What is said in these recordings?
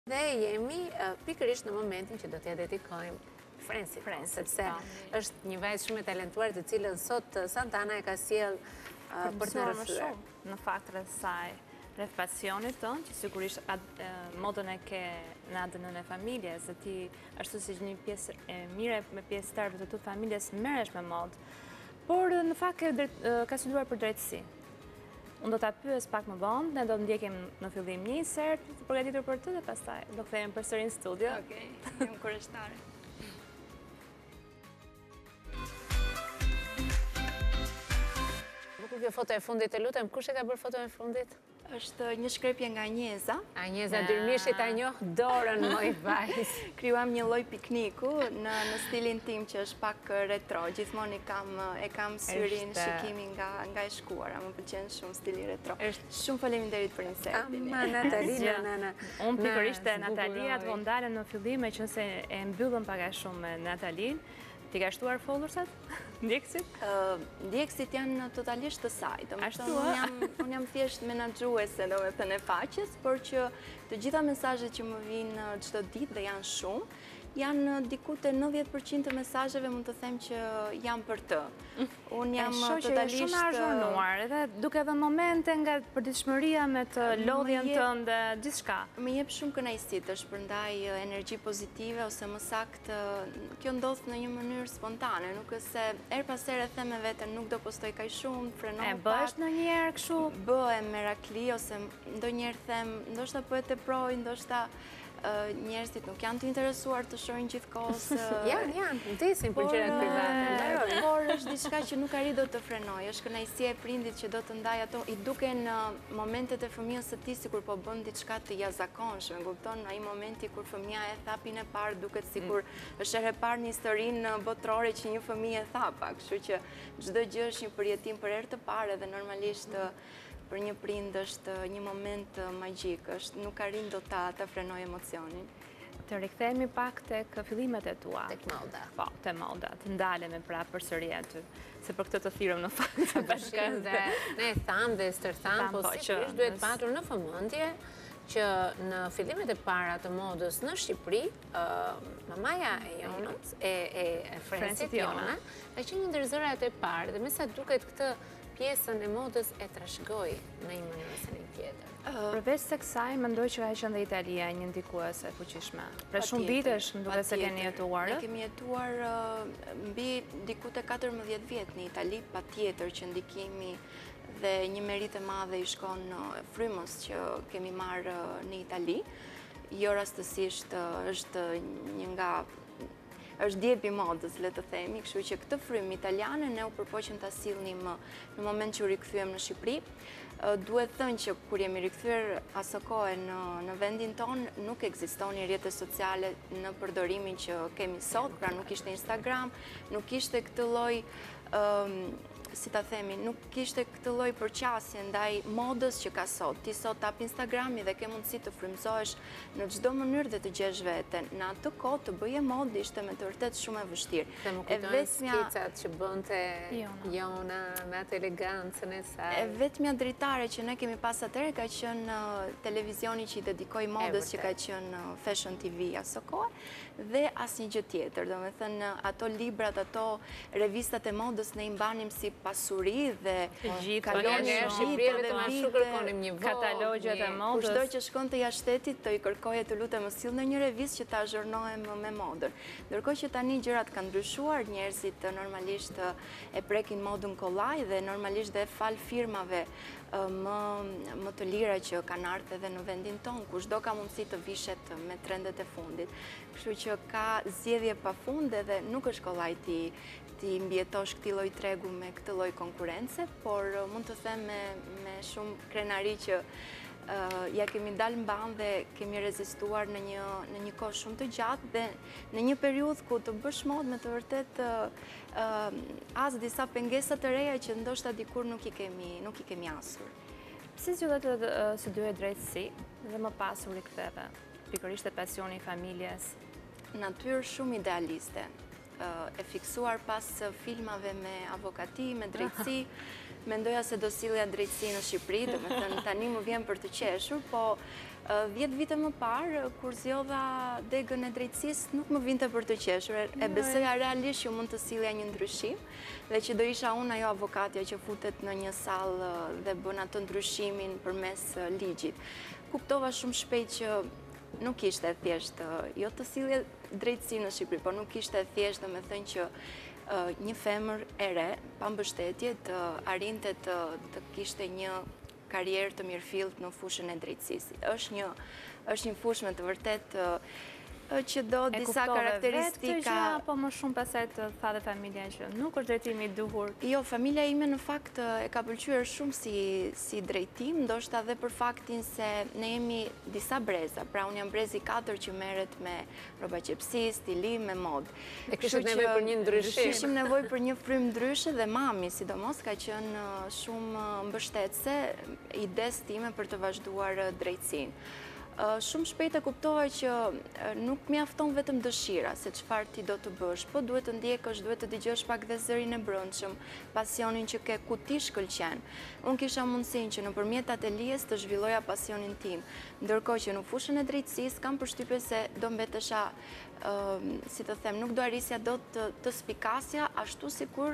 Dhe jemi pikërisht në momentin që do t'ja dedikojmë Frensi, sepse është një vajzë shumë e talentuar të cilën sot Santana e ka sjell për të rrëfyer. Në fakt rreth saj, rreth pasionit tonë, që sigurisht modën e ke në ADN-n e familjes, dhe ti ashtu si një pjesë e mire me pjesëtarëve të familjes merresh me modë, por në fakt ka studiuar për drejtësi. Unë do t'a pyes pak më vonë, ne do të ndjekim në fillim një insert të përgatitur për të dhe pastaj do kthehemi përsëri në studio. Okej, jam kurrështare. Bukur kjo foto e fundit, e lutem, kush e ka bërë foton e fundit? Është një shkrepje nga Anjeza. Anjeza Dyrmishi ta njoh dorën moj vajzë. Krijuam një lloj pikniku në stilin tim që është pak retro. Gjithmonë e kam syrin shikimin nga e shkuara. Më pëlqen shumë stili retro. Shumë faleminderit për insertin. Ama Natalina, nana. Unë pikërisht e Natalia të vondalen në fillim, e qënë se e mbyllëm pak a shumë me Natalin. Ti ka shtuar followersat? Ndjekësit? Ndjekësit janë totalisht të saj. Unë jam thjesht menaxhuese, domethënë e faqes, por që të gjitha mesazhet që më vinë çdo ditë dhe janë shumë, janë diku te 90% të mesazheve mund të them që janë për të. Unë jam totalisht shumë azhurnuar, edhe duke dhënë momente nga përditshmëria me të lodhjen tënde, gjithçka. Më jep shumë kënaqësi të shpërndaj energji pozitive ose më saktë kjo ndodh në një mënyrë spontane, nuk është se her pas here them me veten nuk do postoj kaq shumë, frenoj pak. E bësh ndonjëherë kështu? Bëhem merakli ose ndonjëherë them, ndoshta po e teproj, ndoshta njerëzit nuk janë të interesuar të shohin gjithkohës. Janë, ndisin për gjërat private. Por është diçka që nuk arrit do të frenoj. Është kënaqësia e prindit që do të ndaj ato, i duken momentet e fëmijës së tij sikur po bën diçka të jashtëzakonshme. Kupton, ai momenti kur fëmia e thapin e parë duket sikur është herë e parë në historinë botërore që një fëmijë e thapa. Kështu që çdo gjë është një përjetim për herë të parë dhe normalisht për një prind është një moment magjik, nuk arrin do ta frenoj emocionin. Të rikthehemi pak tek fillimet e tua. Tek moda. Po, te moda, të ndalemi pra përsëri aty. Se për këtë të thirrëm në fakt të bashkën dhe ne thamë dhe stërthamë, po sigurisht duhet patur në vëmendje që në fillimet e para të modës në Shqipëri, mamaja e Jonës, e Frensit Jona, ka qenë një ndër zërat e parë dhe me sa duket këtë pjesën e modës e trashëgoi në një mënyrë ose në tjetër. Përveç se kësaj, mendoj që ka qenë dhe Italia një ndikuese fuqishme. Për shumë vitesh, më duket se keni jetuar. Ne kemi jetuar mbi diku te 14 vjet në Itali, patjetër që ndikimi dhe një merit e madhe i shkon frymës që kemi marrë në Itali. Jo rastësisht është një nga është djepi modës, le të themi, kështu që këtë frymë italiane ne u përpoqëm ta sillnim në moment që u rikthyem në Shqipëri. Duhet thënë që kur jemi rikthyer asë kohë në vendin tonë, nuk ekzistonin rrjetet sociale në përdorimin që kemi sot, pra nuk ishte Instagram, nuk ishte këtë lloj si ta themi, nuk kishte këtë lloj përqasje ndaj modës që ka sot. Ti sot hap Instagrami dhe ke mundësi të frymëzohesh në çdo mënyrë dhe të gjesh veten. Në atë kohë të bëje modë ishte me të vërtetë shumë e vështirë. Dhe më kujtojnë skicat që bënte Jona me atë elegancën e saj. E vetmja dritare që ne kemi pas atëherë ka qenë televizioni që i dedikoi modës, që ka qenë Fashion TV asë kohë, dhe asnjë gjë tjetër. Domethënë ato librat, ato revistat e modës ne i mbanim si pasuri dhe kalonin Shqipëri dhe ma kërkonim një vogël. Katalogjet e modës. Kushdo që shkon të jashtë shtetit të i kërkoje të lutem më sill në një revistë që ta azhurnohem me modën. Ndërkohë që tani gjërat kanë ndryshuar, njerëzit normalisht e prekin modën kollaj dhe normalisht dhe fal firmave më të lira që kanë ardhur edhe në vendin tonë, kushdo ka mundësi të vishet me trendet e fundit. Kështu që ka zgjedhje pafund dhe nuk është kollaj ti mbjetosh këtij lloj tregu me këtë lloj konkurrence, por mund të them me shumë krenari që ja kemi dalë mban dhe kemi rezistuar në një kohë shumë të gjatë dhe në një periudhë ku të bësh modë me të vërtet as disa pengesa të reja që ndoshta dikur nuk i kemi asur. Si zgjodhet të studioj drejtësi dhe më pas u riktheve? Pikërisht e pasioni i familjes. Natyrë shumë idealiste. E fiksuar pas filmave me avokati, me drejtësi, mendoja se do sillja drejtësi në Shqipëri, do me thënë tani më vjen për të qeshur, po 10 vite më parë, kur zjodha degën e drejtësisë, nuk më vinte për të qeshur. E besoja realisht që mund të sillja një ndryshim, dhe që do isha unë ajo avokatja që futet në një sallë dhe bën atë ndryshimin përmes ligjit. Kuptova shumë shpejt që nuk ishte thjesht, jo të sillje drejtësi në Shqipëri, po nuk ishte thjesht, dhe me thënë që një femër e re, pa mbështetje, të arrinte të kishte një karierë të mirëfillt në fushën e drejtësisë. Është një fushë me të vërtet që do disa karakteristika... E kuptove vetë gjë, apo më shumë pasaj të tha dhe familja që nuk është drejtimi i duhur? Jo, familja ime në fakt e ka pëlqyer shumë si drejtim, ndoshta dhe për faktin se ne jemi disa breza, pra unë jam brezi 4 që merret me rroba qepësi, stilim, me modë. E kishit nevojë për një ndryshim. Kishim nevojë për një frym ndryshe dhe mami, sidomos, ka qenë shumë mbështetëse ides time për të vazhduar drejtësinë. Shumë shpejt e kuptova që nuk mjafton vetëm dëshira se çfarë ti do të bësh, po duhet të ndjekësh, duhet të dëgjosh pak dhe zërin e brendshëm, pasionin që ke, ku ti shkëlqen. Unë kisha mundësinë që nëpërmjet atelies të zhvilloja pasionin tim, ndërkohë që në fushën e drejtësisë kam përshtypjen se do mbetesha, si të them, nuk do arrisja do të spikasja ashtu sikur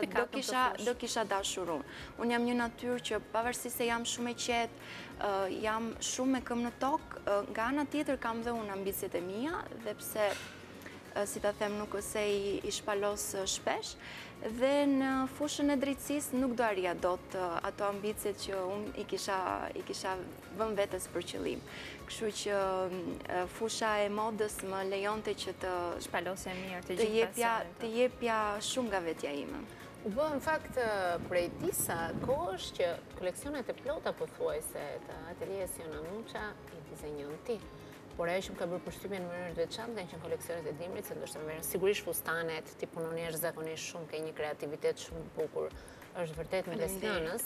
do kisha dashur unë. Unë jam një natyrë që pavarësisht se jam shumë e qetë, jam shumë me këmbë në tokë, nga ana tjetër kam dhe unë ambicjet e mia, dhe pse, si të them, nuk ose i shpalos shpesh, dhe në fushën e drejtësisë nuk do arria dot ato ambicjet që unë i kisha vënë vetes për qëllim. Kështu që fusha e modës më lejonte që të shpalosje mirë të gjithë pasionin. Të jepja shumë nga vetja ime. U bë në fakt prej disa kohësh që koleksionet e plota pothuajse të atelies Frensi Muca i dizenjon ti. Por ajo që më ka bërë përshtypjen në mënyrë të veçantë kanë qenë koleksionet e dimrit, se ndoshta merren sigurisht fustanet, ti punon jashtëzakonisht shumë, ke një kreativitet shumë bukur, është vërtet me lesionës.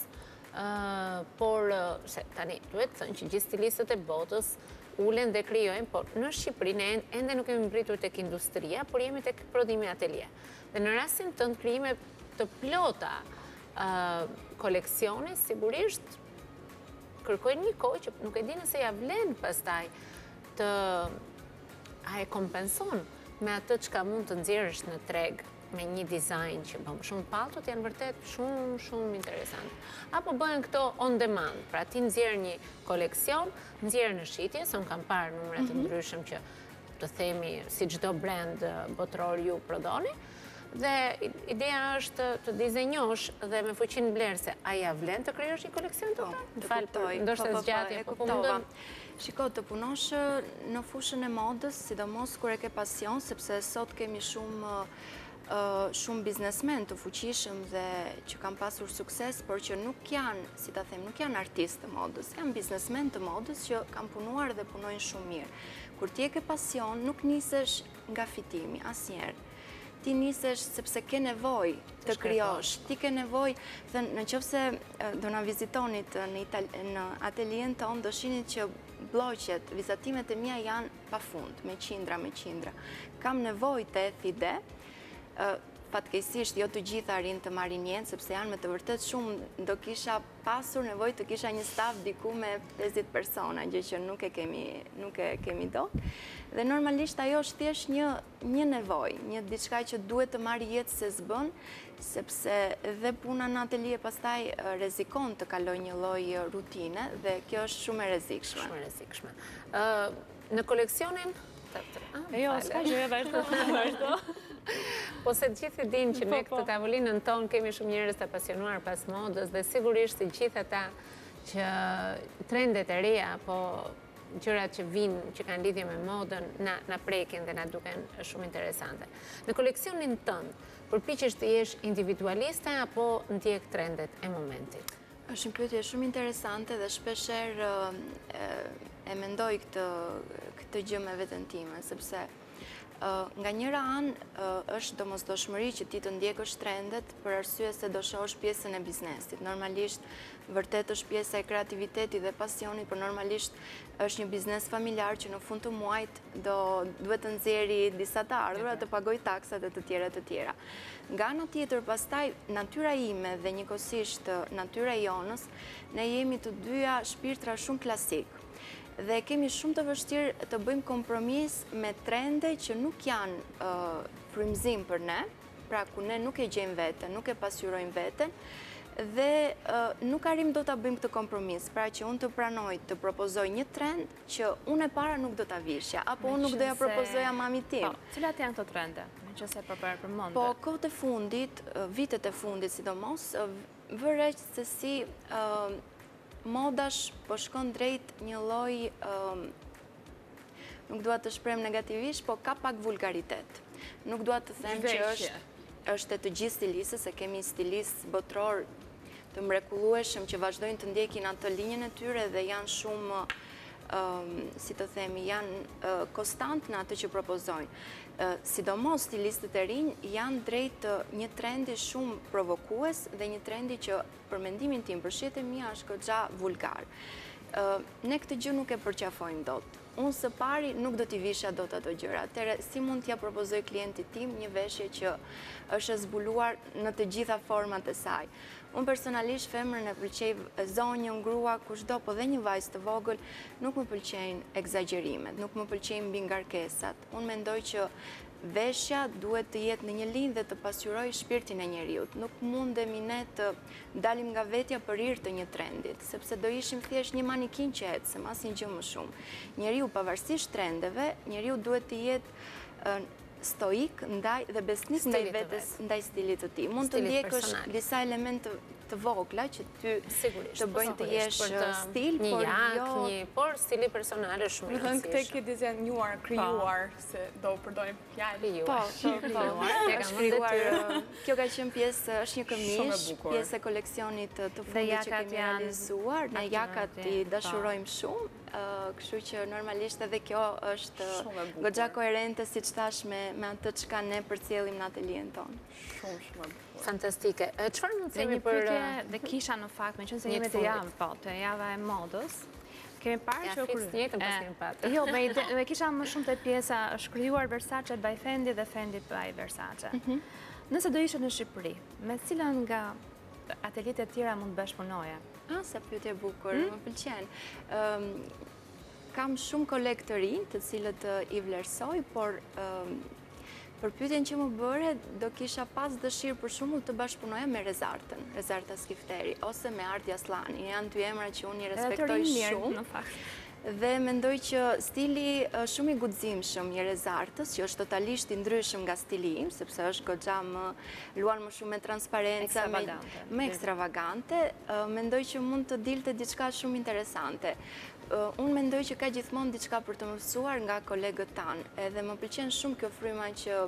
Por se tani duhet të thënë që gjithë stilistët e botës ulen dhe krijojnë, por në Shqipëri ne ende nuk kemi mbritur tek industria, por jemi tek prodhimi atelje. Dhe në rastin tënd krijime të plota koleksione sigurisht kërkojnë një kohë që nuk e di nëse ja vlen pastaj a e kompenson me atë çka mund të nxjerrësh në treg me një dizajn që bëm shumë palltot janë vërtet shumë interesant. Apo bëhen këto on demand, pra ti nxjerr një koleksion, nxjerr në shitje, se unë kam parë numra të ndryshëm që të themi si çdo brand botror ju prodhoni, dhe ideja është të dizenjosh dhe me fuqinë blerëse, a ja vlen të krijosh një koleksion të kuptoj, ndoshta zgjatje, po mundon. Shiko, të punosh në fushën e modës, sidomos kur e ke pasion, sepse sot kemi shumë biznesmen të fuqishëm dhe që kanë pasur sukses, por që nuk janë, si ta them, nuk janë artistë të modës, janë biznesmen të modës që kanë punuar dhe punojnë shumë mirë. Kur ti e ke pasion, nuk nisesh nga fitimi, asnjëherë. Ti nisesh sepse ke nevojë të krijosh, ti ke nevojë, në qofse do na vizitonit në atelien tonë, do shinit që bloqet, vizatimet e mia janë pafund, me qindra. Kam nevojë të ide, fatkeqësisht jo të gjitha arrin të marrin mend, sepse janë me të vërtet shumë, do kisha pasur nevojë të kisha një staf diku me 50 persona, gjë që nuk e kemi dot. Dhe normalisht ajo është thjesht një nevojë, një diçka që duhet të marrë jetë se s'bën, sepse dhe puna në atelie pastaj rrezikon të kaloj një lloj rutine dhe kjo është shumë e rrezikshme. Në koleksionin jo, s'ka gjë, vazhdo. Po se gjithë e din që me këtë tavolinën tonë kemi shumë njerëz të apasionuar pas modës dhe sigurisht të gjithë ata që trendet e reja, po gjërat që vinë, që kanë lidhje me modën, na prekin dhe na duken shumë interesante. Në koleksionin tënd, përpiqesh të jesh individualiste apo ndjek trendet e momentit? Është një pyetje shumë interesante dhe shpeshherë e mendoj këtë gjë me veten time, sepse nga njëra anë është domosdoshmëri që ti të ndjekësh trendet për arsye se do shohësh pjesën e biznesit. Normalisht vërtet është pjesa e kreativitetit dhe pasionit, por normalisht është një biznes familjar që në fund të muajit duhet të nxjerrë disa të ardhura, të pagoj taksat e të tjera. Nga ana tjetër, pastaj natyra ime dhe njëkohësisht natyra e Jonës, ne jemi të dyja shpirtra shumë klasik. Dhe kemi shumë të vështirë të bëjmë kompromis me trende që nuk janë frymëzim për ne, pra ku ne nuk e gjejmë veten, nuk e pasqyrojmë veten, dhe nuk arrim do ta bëjmë këtë kompromis, pra që unë të pranoj të propozoj një trend që unë e para nuk do ta vishja, apo unë nuk do ja propozoja mamit tim. Cilat janë këto trende? Meqense përmendë. Po, kohët e fundit, vitet e fundit sidomos, vëreq se si modash po shkon drejt një lloj, nuk dua të shprem negativisht, po ka pak vulgaritet. Nuk dua të them që është e të gjithë stilistës, se kemi stilistë botror të mrekullueshëm që vazhdojnë të ndjekin atë linjën e tyre dhe janë shumë, si të themi, janë konstant në atë që propozojnë. Sidomos stilistët e rinj janë drejt një trendi shumë provokues dhe një trendi që për mendimin tim, për shihet e mia, është goxha vulgar. Ne këtë gjë nuk e përqafojmë dot. Unë së pari nuk do t'i visha dot ato gjëra. Atëherë, si mund t'ja propozoj klientit tim një veshje që është e zbuluar në të gjitha format e saj. Unë personalisht femrën e pëlqej zonjën, grua, kushdo, po dhe një vajzë të vogël, nuk më pëlqejnë egzagjerimet, nuk më pëlqejnë mbi ngarkesat. Unë mendoj që veshja duhet të jetë në një linjë dhe të pasqyrojë shpirtin e njeriut. Nuk mundemi ne të dalim nga vetja për hir të një trendit, sepse do ishim thjesht një manikin që ecëm, asnjë gjë më shumë. Njeriu pavarësisht trendeve, njeriu duhet të jetë stoik dhe besnik ndaj vetes, ndaj stilit të tij. Mund të ndjekësh disa elemente të vogla që ty të bëjnë të jesh stil, por jo... Por stili personal është shumë i rëndësishëm. Këtë ke dizenjuar, krijuar, se do përdorim fjalë. Po. Është krijuar. Kjo ka qenë pjesë, është një këmishë, pjesë e koleksionit të fundit që kemi realizuar. Ne jakat i dashurojmë shumë. Kështu që normalisht edhe kjo është goxha koherente, siç thash, me atë çka ne përcjellim në atelien tonë. Shumë. Fantastike. Çfarë mund të themi për dhe kisha në fakt, meqense jemi të javë, po, të java e modës. Kemi parë që njëjtën pas kemi patë. Jo, me kisha më shumë të pjesa është krijuar Versace by Fendi dhe Fendi by Versace. Nëse do ishe në Shqipëri, me cilën nga ateliet e tjera mund të bashkëpunoje? Sa pyetje e bukur, më pëlqen. Kam shumë kolegë të rinj, të cilët i vlerësoj, por për pyetjen që më bëre, do kisha pas dëshirë për shembull të bashkëpunoja me Rezarta Skifteri, ose me Ardi Aslani. Janë dy emra që unë i respektoj shumë. Dhe mendoj që stili shumë i guximshëm i Rezartës, që është totalisht i ndryshëm nga stili im, sepse është goxha luan më shumë me transparencë, më ekstravagante, mendoj që mund të dilte diçka shumë interesante. Unë mendoj që ka gjithmonë diçka për të mësuar nga kolegët tanë, edhe më pëlqen shumë kjo fryma që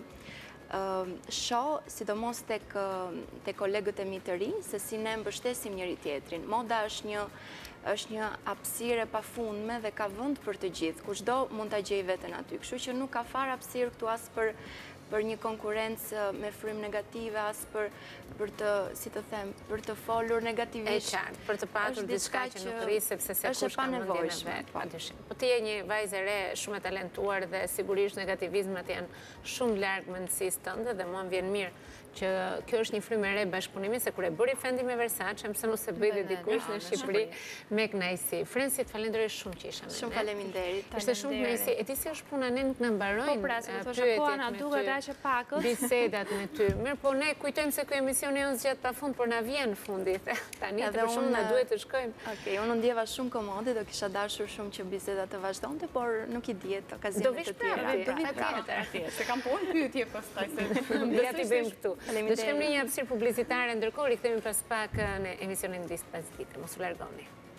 shoh, sidomos tek kolegët e mi të rinj, se si ne mbështesim njëri tjetrin. Moda është një hapësirë e pafundme dhe ka vend për të gjithë. Kushdo mund ta gjej veten aty. Kështu që nuk ka fare hapësirë këtu as për një konkurrencë me frymë negative, as për të, si të them, për të folur negativisht. E qartë, për të patur diçka që nuk rri, sepse se kush ka mendjen e vet, padyshim. Po ti je një vajzë e re, shumë e talentuar dhe sigurisht negativizmat janë shumë larg mendësisë tënde dhe mua më vjen mirë që kjo është një frymë e re bashkëpunimi, se kur e bëri Fendi me Versace, pse mos e bëj dhe dikush në Shqipëri me kënaqësi. Frensi, të falenderoj shumë që isha me ne. Shumë faleminderit. Ishte shumë kënaqësi. E ti si është puna, ne nuk na mbarojnë. Po pra, se më thosha po na duhet aq e pakët. Bisedat me ty. Mirë, po ne kujtojmë se ky emisioni jonë zgjat pafund, por na vjen fundi. Tani për shumë na duhet të shkojmë. Okej, unë ndjeva shumë komode, do kisha dashur shumë që biseda të vazhdonte, por nuk I diet okazionet të tjera. Do vish prapë. Se kam punë pyetje pastaj se ja ti bëjmë këtu. Do shkojmë në një hapësirë publicitare, ndërkohë rikthehemi pas pak në emisionin Ditë pas dite. Mos u largoni.